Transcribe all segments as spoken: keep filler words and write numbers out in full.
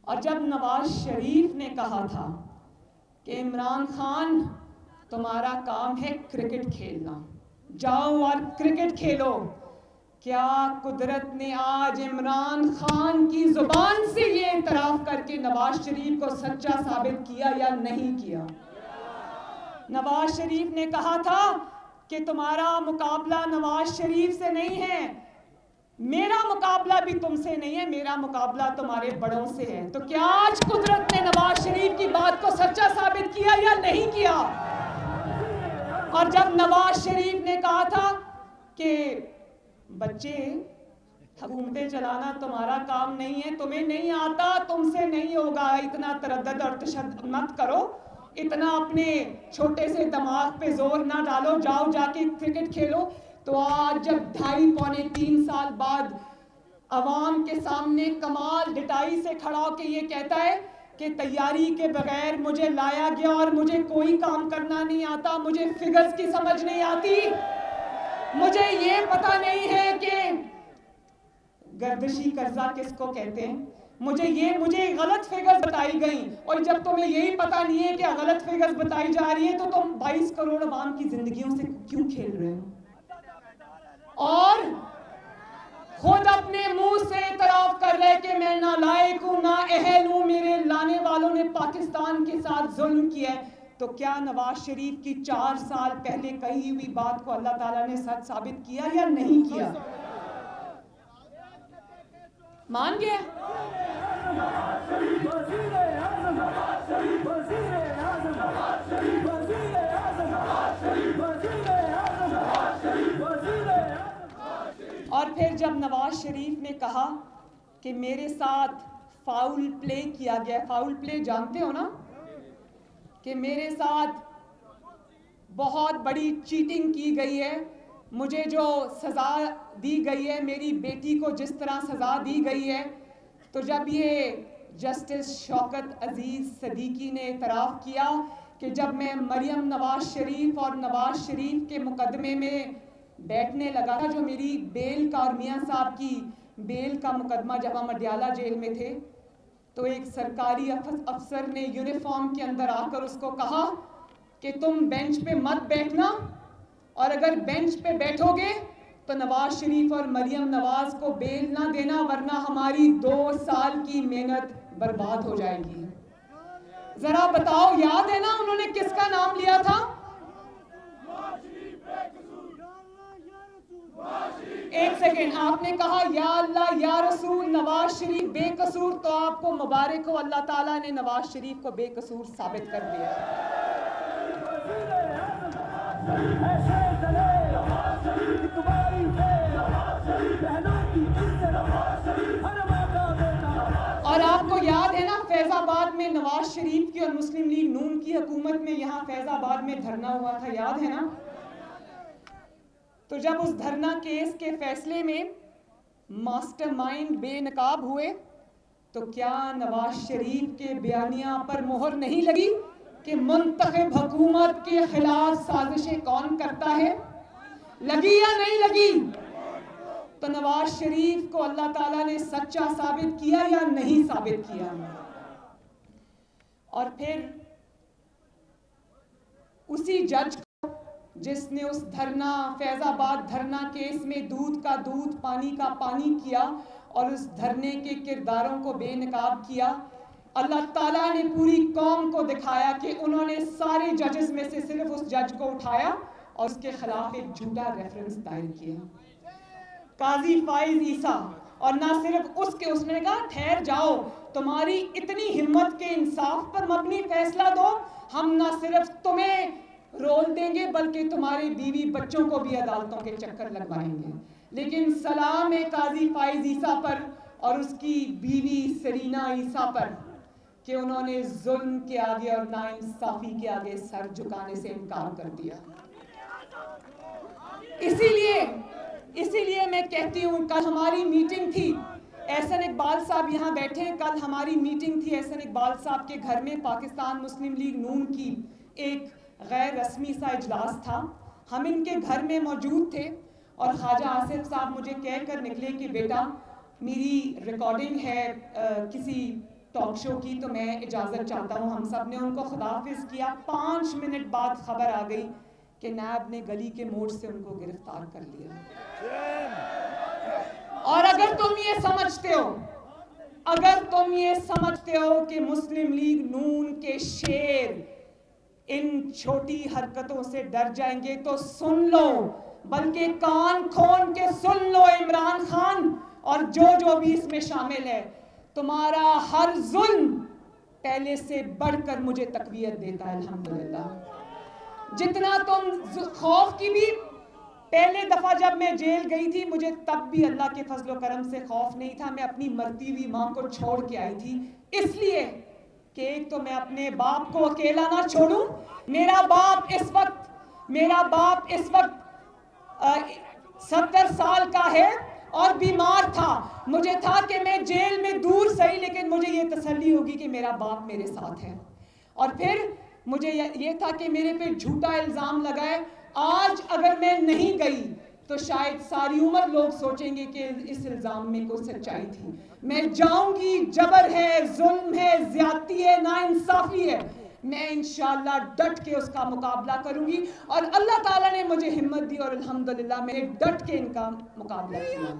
اور جب نواز شریف نے کہا تھا کہ عمران خان تمہارا کام ہے کرکٹ کھیلنا، جاؤ اور کرکٹ کھیلو، کیا قدرت نے آج عمران خان کی زبان سے یہ اعتراف کر کے نواز شریف کو سچا ثابت کیا یا نہیں کیا؟ نواز شریف نے کہا تھا کہ تمہارا مقابلہ نواز شریف سے نہیں ہے، میرا مقابلہ بھی تم سے نہیں ہے، میرا مقابلہ تمہارے بڑوں سے ہے۔ تو کیا آج قدرت نے نواز شریف کی بات کو سچا ثابت کیا یا نہیں کیا؟ اور جب نواز شریف نے کہا تھا کہ بچے حکومتیں چلانا تمہارا کام نہیں ہے، تمہیں نہیں آتا، تم سے نہیں ہوگا، اتنا تردد اور تشدد مت کرو، اتنا اپنے چھوٹے سے دماغ پہ زور نہ ڈالو، جاؤ جا کے کرکٹ کھیلو، تو آج جب ڈھائی پونے تین سال بعد عوام کے سامنے کمال ڈٹائی سے کھڑا ہو کے یہ کہتا ہے کہ تیاری کے بغیر مجھے لایا گیا اور مجھے کوئی کام کرنا نہیں آتا، مجھے فگرز کی سمجھ نہیں آتی، مجھے یہ پتہ نہیں ہے کہ گردشی قرضہ کس کو کہتے ہیں، مجھے یہ مجھے غلط فگرز بتائی گئیں، اور جب تمہیں یہی پتہ نہیں ہے کہ غلط فگرز بتائی جا رہی ہیں تو تم بائیس کروڑ عوام کی زندگیوں سے کیوں کھیل رہے ہو؟ اور خود اپنے منہ سے اعتراف کر رہے کہ میں نالائق ہوں، نا اہل ہوں، میرے لانے والوں نے پاکستان کے ساتھ ظلم کیا ہے، تو کیا نواز شریف کی چار سال پہلے کہی ہوئی بات کو اللہ تعالیٰ نے سچ ثابت کیا یا نہیں کیا؟ مان گیا؟ اور پھر جب نواز شریف نے کہا کہ میرے ساتھ فاؤل پلے کیا گیا، فاؤل پلے جانتے ہو نا، کہ میرے ساتھ بہت بڑی چیٹنگ کی گئی ہے، مجھے جو سزا دی گئی ہے، میری بیٹی کو جس طرح سزا دی گئی ہے، تو جب یہ جسٹس شوکت عزیز صدیقی نے اعتراف کیا کہ جب میں مریم نواز شریف اور نواز شریف کے مقدمے میں بیٹھنے لگا تھا، جو میری بیل کا اور میاں صاحب کی بیل کا مقدمہ جب ہم اڈیالہ جیل میں تھے، تو ایک سرکاری افسر نے یونیفارم کے اندر آ کر اس کو کہا کہ تم بینچ پہ مت بیٹھنا، اور اگر بینچ پہ بیٹھو گے تو نواز شریف اور مریم نواز کو بیل نہ دینا، ورنہ ہماری دو سال کی محنت برباد ہو جائے گی۔ ذرا بتاؤ، یاد ہے نا انہوں نے کس کا نام لیا تھا؟ ایک سیکنڈ، آپ نے کہا یا اللہ یا رسول نواز شریف بے قصور، تو آپ کو مبارک ہو، اللہ تعالیٰ نے نواز شریف کو بے قصور ثابت کر دیا۔ اور آپ کو یاد ہے نا فیض آباد میں نواز شریف کی اور مسلم لیگ نون کی حکومت میں یہاں فیض آباد میں دھرنا ہوا تھا، یاد ہے نا؟ تو جب اس دھرنا کیس کے فیصلے میں ماسٹر مائنڈ بے نقاب ہوئے، تو کیا نواز شریف کے بیانیہ پر مہر نہیں لگی کہ منتخب حکومت کے خلاف سازشیں کون کرتا ہے؟ لگی یا نہیں لگی؟ تو نواز شریف کو اللہ تعالیٰ نے سچا ثابت کیا یا نہیں ثابت کیا؟ اور پھر اسی جج کو جس نے اس دھرنا فیض آباد دھرنا کیس میں دودھ کا دودھ پانی کا پانی کیا اور اس دھرنے کے کرداروں کو بے نقاب کیا، اللہ تعالیٰ نے پوری قوم کو دکھایا کہ انہوں نے سارے ججز میں سے صرف اس جج کو اٹھایا اور اس کے خلاف ایک جھوٹا ریفرنس دائر کیا، قاضی فائز عیسیٰ۔ اور نہ صرف اس کے، اس نے کہا ٹھہر جاؤ، تمہاری اتنی ہمت کے انصاف پر مبنی فیصلہ دو، ہم نہ صرف تمہیں رول دیں گے بلکہ تمہارے بیوی بچوں کو بھی عدالتوں کے چکر لگوائیں گے۔ لیکن سلام ہے قاضی فائز عیسیٰ پر اور اس کی بیوی سرینا عیسیٰ پر کہ انہوں نے ظلم کے آگے اور ناانصافی کے آگے سر جھکانے سے انکار کر دیا۔ اسی لیے اسی لیے میں کہتی ہوں، کل ہماری میٹنگ تھی، احسن اقبال صاحب یہاں بیٹھے ہیں، کل ہماری میٹنگ تھی احسن اقبال صاحب کے گھر میں، پاکستان مسلم لیگ نون کی ایک غیر رسمی سا اجلاس تھا، ہم ان کے گھر میں موجود تھے اور خواجہ آصف صاحب مجھے کہہ کر نکلے کہ بیٹا میری ریکارڈنگ ہے کسی ٹاک شو کی تو میں اجازت چاہتا ہوں. ہم سب نے ان کو خداحافظ کیا. پانچ منٹ بعد خبر آ گئی کہ نیب نے گلی کے موڑ سے ان کو گرفتار کر لیا. اور اگر تم یہ سمجھتے ہو اگر تم یہ سمجھتے ہو کہ مسلم لیگ نون کے شیر ان چھوٹی حرکتوں سے ڈر جائیں گے تو سن لو, بلکہ کان کھول کے سن لو عمران خان اور جو جو بھی اس میں شامل ہے, تمہارا ہر ظلم پہلے سے بڑھ کر مجھے تقویت دیتا ہے الحمدللہ. جتنا تم خوف کی بھی, پہلے دفعہ جب میں جیل گئی تھی مجھے تب بھی اللہ کے فضل و کرم سے خوف نہیں تھا. میں اپنی مرتی ہوئی ماں کو چھوڑ کے آئی تھی, اس لیے کہ ایک تو میں اپنے باپ کو اکیلا نہ چھوڑوں. میرا باپ اس وقت میرا باپ اس وقت ستر سال کا ہے اور بیمار تھا. مجھے تھا کہ میں جیل میں دور صحیح لیکن مجھے یہ تسلی ہوگی کہ میرا باپ میرے ساتھ ہے. اور پھر مجھے یہ تھا کہ میرے پہ جھوٹا الزام لگائے. آج اگر میں نہیں گئی تو شاید ساری عمر لوگ سوچیں گے کہ اس الزام میں کوئی سچائی تھی. میں جاؤں گی, جبر ہے, ظلم ہے, زیادتی ہے, ناانصافی ہے, میں انشاءاللہ ڈٹ کے اس کا مقابلہ کروں گی. اور اللہ تعالیٰ نے مجھے ہمت دی اور الحمدللہ میں نے ڈٹ کے ان کا مقابلہ کیا.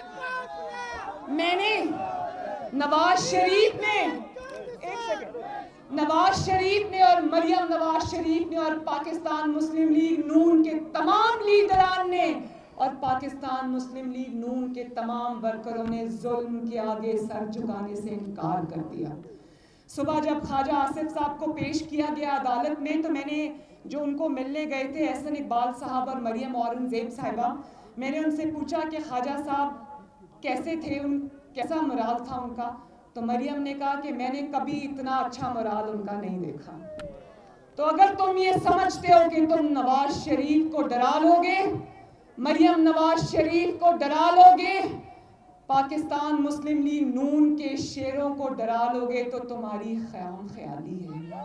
میں نے نواز شریف نے ایک سیکنڈ نواز شریف نے اور مریم نواز شریف نے اور پاکستان مسلم لیگ نون کے تمام لیڈران نے اور پاکستان مسلم لیگ نون کے تمام ورکروں نے ظلم کے آگے سر جھکانے سے انکار کر دیا. صبح جب خواجہ آصف صاحب کو پیش کیا گیا عدالت میں تو میں نے جو ان کو ملنے گئے تھے احسن اقبال صاحب اور مریم اورنگزیب صاحبہ, میں نے ان سے پوچھا کہ خواجہ صاحب کیسے تھے, ان کیسا مرال تھا ان کا؟ تو مریم نے کہا کہ میں نے کبھی اتنا اچھا مرال ان کا نہیں دیکھا. تو اگر تم یہ سمجھتے ہو کہ تم نواز شریف کو ڈرا لو گے, مریم نواز شریف کو ڈرا لو گے, پاکستان مسلم لیگ نون کے شیروں کو ڈرا لو گے تو تمہاری خیام خیالی ہے.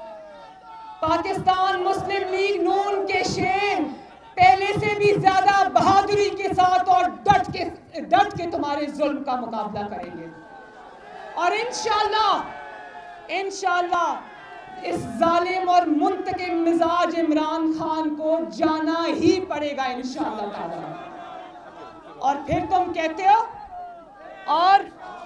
پاکستان مسلم لیگ نون کے شیر پہلے سے بھی زیادہ بہادری کے ساتھ اور ڈٹ کے ڈٹ کے تمہارے ظلم کا مقابلہ کریں گے. اور انشاءاللہ انشاءاللہ اس ظالم اور منتقم مزاج عمران خان کو جانا ہی پڑے گا انشاءاللہ تعالی. اور پھر تم کہتے ہو اور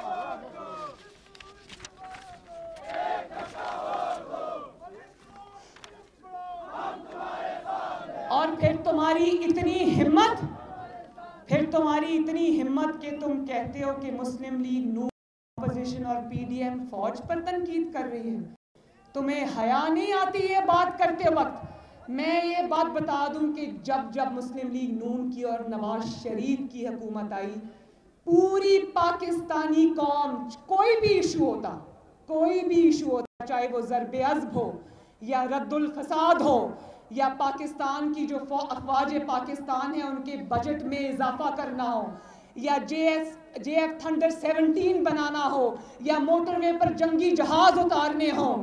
اور پھر تمہاری اتنی ہمت پھر تمہاری اتنی ہمت کہ تم کہتے ہو کہ مسلم لیگ نون اپوزیشن اور پی ڈی ایم فوج پر تنقید کر رہی ہے. تمہیں حیا نہیں آتی یہ بات کرتے وقت؟ میں یہ بات بتا دوں کہ جب جب مسلم لیگ نون کی اور نواز شریف کی حکومت آئی, پوری پاکستانی قوم, کوئی بھی ایشو ہوتا کوئی بھی ایشو ہوتا چاہے وہ ضرب عضب ہو یا رد الفساد ہو یا پاکستان کی جو افواج پاکستان ہیں ان کے بجٹ میں اضافہ کرنا ہو یا J S J F thunder seventeen بنانا ہو یا موٹر وے پر جنگی جہاز اتارنے ہوں,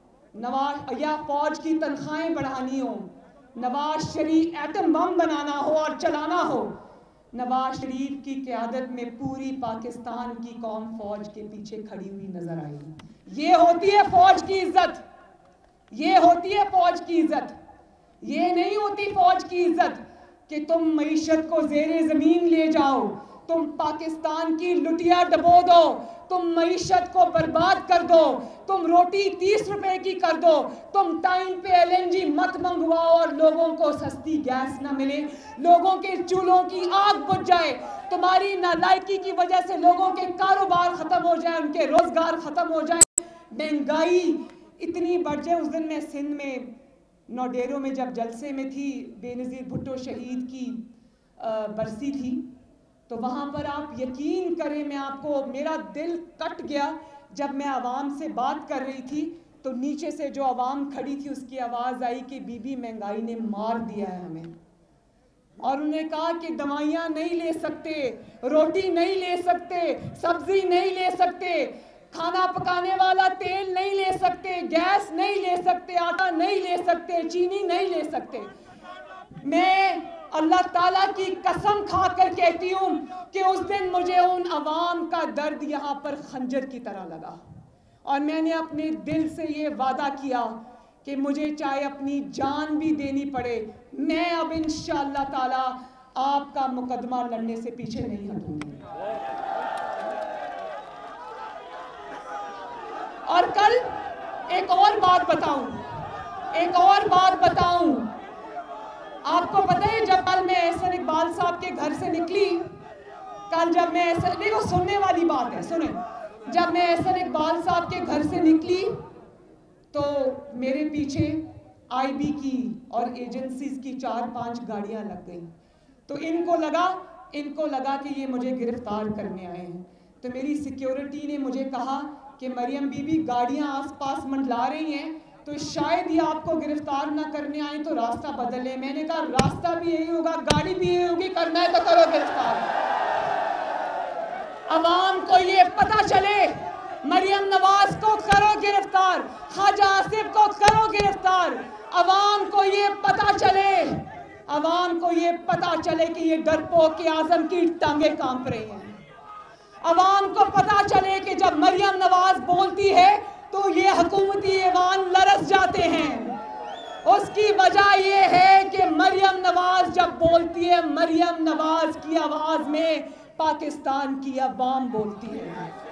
نواز یا فوج کی تنخواہیں بڑھانی ہوں, نواز شریف ایٹم بم بنانا ہو اور چلانا ہو, نواز شریف کی قیادت میں پوری پاکستان کی قوم فوج کے پیچھے کھڑی ہوئی نظر آئی. یہ ہوتی ہے فوج کی عزت, یہ ہوتی ہے فوج کی عزت. یہ نہیں ہوتی فوج کی عزت کہ تم معیشت کو زیر زمین لے جاؤ, تم پاکستان کی لٹیا ڈبو دو, تم معیشت کو برباد کر دو, تم روٹی تیس روپے کی کر دو, تم ٹائم پہ ایل این جی مت منگواؤ اور لوگوں کو سستی گیس نہ ملے, لوگوں کے چولہوں کی آگ بجھ جائے, تمہاری نالائکی کی وجہ سے لوگوں کے کاروبار ختم ہو جائے, ان کے روزگار ختم ہو جائے, مہنگائی اتنی بڑھ جائے. اس دن میں سندھ میں نوڈیروں میں جب جلسے میں تھی, بے نظیر بھٹو شہید کی برسی تھی, تو وہاں پر آپ یقین کریں میں آپ کو میرا دل کٹ گیا جب میں عوام سے بات کر رہی تھی تو نیچے سے جو عوام کھڑی تھی اس کی آواز آئی کہ بی بی مہنگائی نے مار دیا ہے ہمیں. اور انہوں نے کہا کہ دوائیاں نہیں لے سکتے, روٹی نہیں لے سکتے, سبزی نہیں لے سکتے, کھانا پکانے والا تیل نہیں لے سکتے, گیس نہیں لے سکتے, آٹا نہیں لے سکتے, چینی نہیں لے سکتے. میں اللہ تعالیٰ کی قسم کھا کر کہتی ہوں کہ اس دن مجھے ان عوام کا درد یہاں پر خنجر کی طرح لگا. اور میں نے اپنے دل سے یہ وعدہ کیا کہ مجھے چاہے اپنی جان بھی دینی پڑے، میں اب انشاءاللہ تعالی آپ کا مقدمہ لڑنے سے پیچھے نہیں ہٹوں گی۔ اور کل ایک اور بات بتاؤں ایک اور بات بتاؤں آپ کو پتہ ہے جب کل میں احسن اقبال صاحب کے گھر سے نکلی، کل جب میں احسن دیکھو سننے والی بات ہے، سنیں، جب میں احسن اقبال صاحب کے گھر سے نکلی تو میرے پیچھے آئی بی کی اور ایجنسیز کی چار پانچ گاڑیاں لگ گئیں، تو ان کو لگا ان کو لگا کہ یہ مجھے گرفتار کرنے آئے ہیں، تو میری سیکیورٹی نے مجھے کہا کہ مریم بی بی گاڑیاں آس پاس منڈلا رہی ہیں تو شاید یہ آپ کو گرفتار نہ کرنے آئیں تو راستہ بدل لیں۔ میں نے کہا راستہ بھی یہی ہوگا، گاڑی بھی یہی ہوگی، کرنا ہے تو کرو گرفتار۔ عوام کو یہ پتہ چلے، مریم نواز کو کرو گرفتار، خواجہ آصف کو کرو گرفتار، عوام کو یہ پتہ چلے عوام کو یہ پتہ چلے کہ یہ ڈرپوک اعظم کی ٹانگیں کانپ رہی ہیں، عوام کو پتہ چلے کہ جب مریم نواز بولتی ہے تو یہ حکومتی ایوان لرز جاتے ہیں۔ اس کی وجہ یہ ہے کہ مریم نواز جب بولتی ہے، مریم نواز کی آواز میں پاکستان کی عوام بولتی ہے۔